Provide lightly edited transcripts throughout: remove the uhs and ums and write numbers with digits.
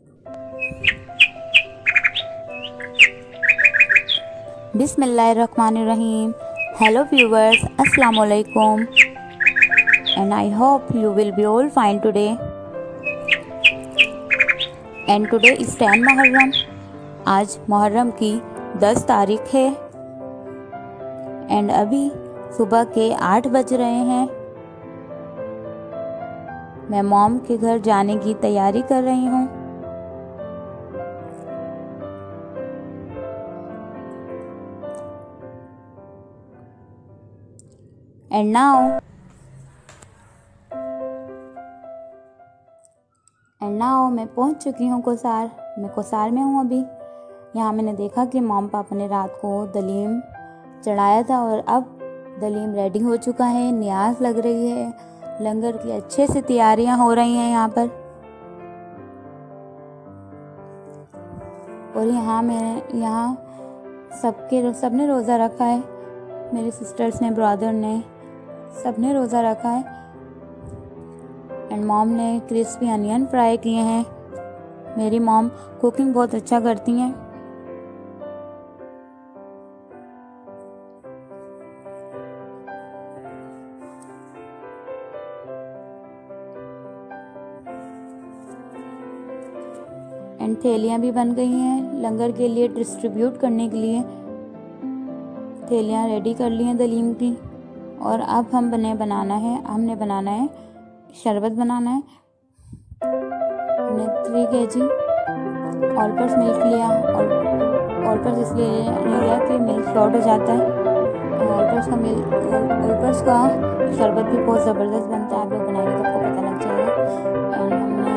Bismillahirrahmanirrahim. Hello viewers, Assalamualaikum, and I hope you will be all fine today. And today is 10 Muharram. आज मुहर्रम की 10 तारीख है and अभी सुबह के 8 बज रहे हैं. मैं मॉम के घर जाने की तैयारी कर रही हूँ. एंड नाउ मैं पहुंच चुकी हूँ कोसार. मैं कोसार में हूँ अभी. यहाँ मैंने देखा कि मॉम पापा ने रात को दलीम चढ़ाया था और अब दलीम रेडी हो चुका है. नियाज लग रही है. लंगर की अच्छे से तैयारियां हो रही हैं यहाँ पर. और यहाँ सबने रोज़ा रखा है. मेरे सिस्टर्स ने, ब्रदर ने, सबने रोज़ा रखा है. एंड मॉम ने क्रिस्पी अनियन फ्राई किए हैं. मेरी मॉम कुकिंग बहुत अच्छा करती हैं. एंड थैलियाँ भी बन गई हैं लंगर के लिए डिस्ट्रीब्यूट करने के लिए. थैलियाँ रेडी कर ली हैं दलीम की. और अब हमने बनाना है शरबत बनाना है. हमने 3 kg ऑल पर्पस मिल्क लिया. और ऑल पर्पस इसलिए लिया कि मिल्क शॉर्ट हो जाता है. ऑल पर्पस का शरबत भी बहुत ज़बरदस्त बनता है. आप लोग बनाएंगे तो आपको पता लग जाएगा. एंड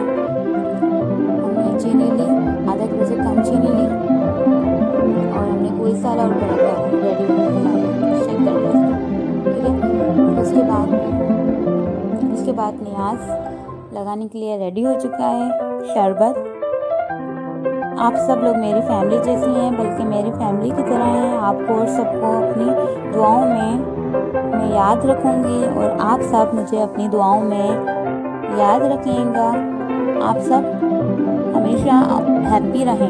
हमने चीनी ली, आधा किलो से कम चीनी ली. और हमने कोई सारा और रेडी शेक कर लिया. ठीक है. उसके बाद नियाज लगाने के लिए रेडी हो चुका है शरबत. आप सब लोग मेरी फैमिली जैसी हैं, बल्कि मेरी फैमिली की तरह हैं. आपको और सबको अपनी दुआओं में मैं याद रखूँगी और आप सब मुझे अपनी दुआओं में याद रखिएगा. आप सब हमेशा हैप्पी रहें.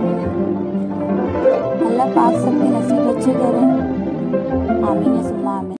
अल्लाह पाक सबके नसीब अच्छे करें. आमीन सुम्मा आमीन.